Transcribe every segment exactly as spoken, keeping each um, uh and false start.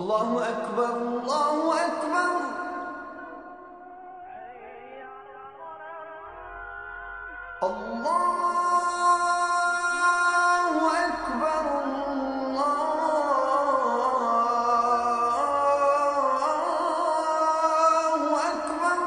الله أكبر الله أكبر الله أكبر الله أكبر.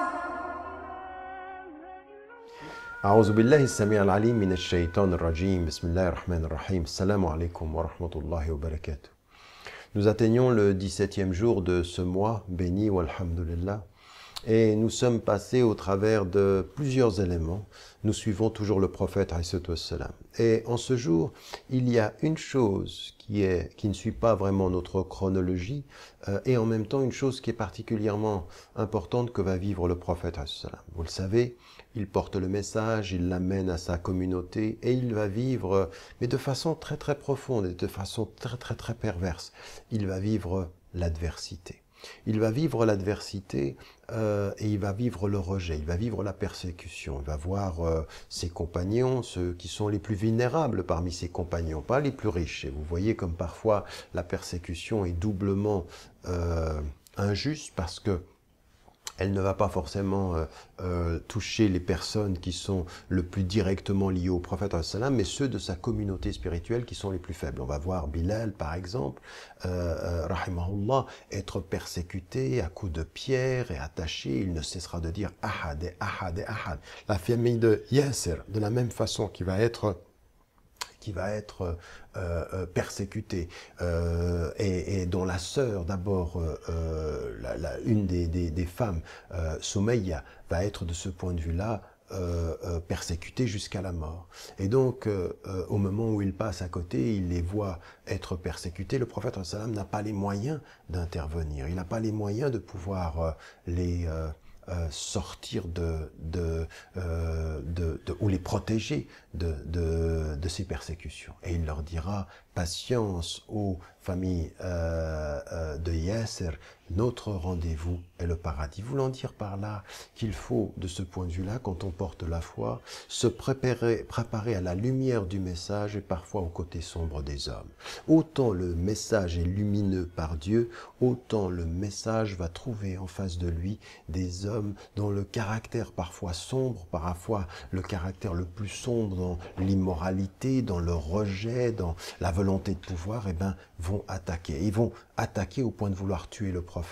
أعوذ بالله السميع العليم من الشيطان الرجيم. بسم الله الرحمن الرحيم. Assalamu alaikum wa rahmatullahi wa barakatuh. Nous atteignons le dix-septième jour de ce mois béni, walhamdulillah, et nous sommes passés au travers de plusieurs éléments. Nous suivons toujours le prophète alayhi wassalam. Et en ce jour, il y a une chose qui, est, qui ne suit pas vraiment notre chronologie, euh, et en même temps une chose qui est particulièrement importante que va vivre le prophète alayhi wassalam. Vous le savez, il porte le message, il l'amène à sa communauté et il va vivre, mais de façon très très profonde et de façon très très très perverse, il va vivre l'adversité. Il va vivre l'adversité euh, et il va vivre le rejet, il va vivre la persécution. Il va voir euh, ses compagnons, ceux qui sont les plus vulnérables parmi ses compagnons, pas les plus riches. Et vous voyez comme parfois la persécution est doublement euh, injuste parce que elle ne va pas forcément euh, euh, toucher les personnes qui sont le plus directement liées au prophète, mais ceux de sa communauté spirituelle qui sont les plus faibles. On va voir Bilal, par exemple, euh, euh, rahimahullah, être persécuté à coups de pierre et attaché. Il ne cessera de dire « Ahad et Ahad et Ahad ». La famille de Yasser, de la même façon, qui va être... qui va être euh, euh, persécutée, euh, et, et dont la sœur, d'abord, euh, la, la, une des, des, des femmes, euh, Soumeya, va être de ce point de vue-là euh, euh, persécutée jusqu'à la mort. Et donc, euh, euh, au moment où il passe à côté, il les voit être persécutés, le prophète sallam n'a pas les moyens d'intervenir, il n'a pas les moyens de pouvoir euh, les... Euh, Euh, sortir de, de, euh, de, de, ou les protéger de, de, de ces persécutions. Et il leur dira, patience aux familles euh, euh, de Yasser, notre rendez-vous est le paradis. Voulant dire par là qu'il faut, de ce point de vue-là, quand on porte la foi, se préparer, préparer à la lumière du message et parfois au côté sombre des hommes. Autant le message est lumineux par Dieu, autant le message va trouver en face de lui des hommes dont le caractère parfois sombre, parfois le caractère le plus sombre dans l'immoralité, dans le rejet, dans la volonté de pouvoir, eh ben, vont attaquer. Ils vont attaquer au point de vouloir tuer le prophète.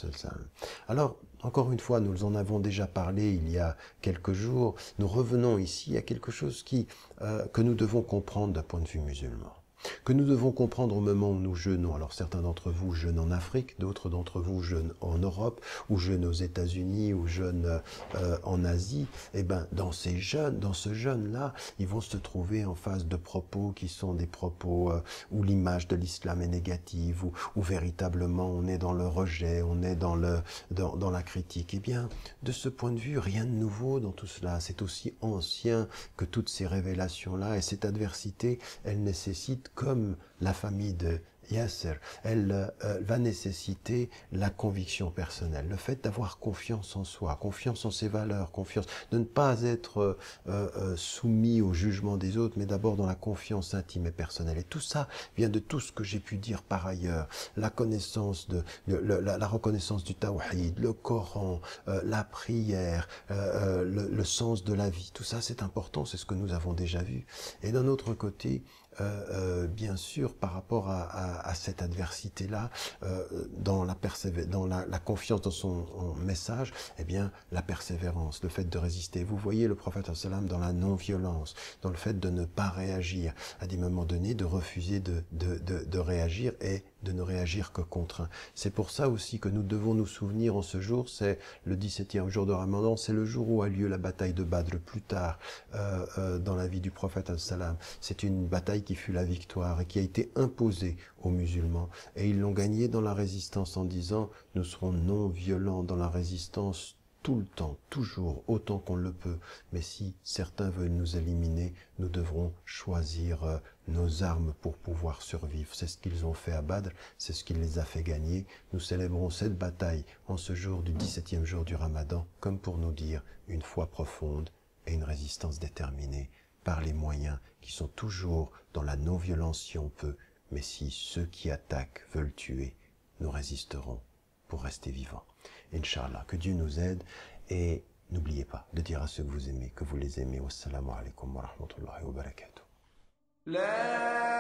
Alors, encore une fois, nous en avons déjà parlé il y a quelques jours. Nous revenons ici à quelque chose qui, euh, que nous devons comprendre d'un point de vue musulman, que nous devons comprendre au moment où nous jeûnons. Alors certains d'entre vous jeûnent en Afrique, d'autres d'entre vous jeûnent en Europe, ou jeûnent aux États-Unis, ou jeûnent euh, en Asie. Et ben dans ces jeûnes, dans ce jeûne-là, ils vont se trouver en face de propos qui sont des propos euh, où l'image de l'islam est négative, où, où véritablement on est dans le rejet, on est dans le dans, dans la critique. Eh bien, de ce point de vue, rien de nouveau dans tout cela. C'est aussi ancien que toutes ces révélations-là, et cette adversité, elle nécessite, comme la famille de Yasser, elle euh, va nécessiter la conviction personnelle, le fait d'avoir confiance en soi, confiance en ses valeurs, confiance, de ne pas être euh, euh, soumis au jugement des autres, mais d'abord dans la confiance intime et personnelle. Et tout ça vient de tout ce que j'ai pu dire par ailleurs, la connaissance de, de la, la reconnaissance du tawhid, le Coran, euh, la prière, euh, le, le sens de la vie. Tout ça, c'est important, c'est ce que nous avons déjà vu. Et d'un autre côté, Euh, euh, bien sûr, par rapport à, à, à cette adversité-là, euh, dans, la, dans la, la confiance dans son message, eh bien, la persévérance, le fait de résister. Vous voyez le prophète sallam dans la non-violence, dans le fait de ne pas réagir, à des moments donnés, de refuser de, de, de, de réagir et de ne réagir que contre un. C'est pour ça aussi que nous devons nous souvenir en ce jour, c'est le dix-septième jour de Ramadan, c'est le jour où a lieu la bataille de Badr, plus tard euh, euh, dans la vie du prophète sallam. C'est une bataille qui fut la victoire et qui a été imposée aux musulmans. Et ils l'ont gagnée dans la résistance en disant « Nous serons non violents dans la résistance tout le temps, toujours, autant qu'on le peut. Mais si certains veulent nous éliminer, nous devrons choisir euh, nos armes pour pouvoir survivre. » C'est ce qu'ils ont fait à Badr, c'est ce qui les a fait gagner. Nous célébrons cette bataille en ce jour du dix-septième jour du Ramadan, comme pour nous dire une foi profonde et une résistance déterminée par les moyens qui sont toujours dans la non-violence si on peut, mais si ceux qui attaquent veulent tuer, nous résisterons pour rester vivants. Inch'Allah, que Dieu nous aide et n'oubliez pas de dire à ceux que vous aimez que vous les aimez. Wassalamu alaikum wa rahmatullahi wa barakatuh.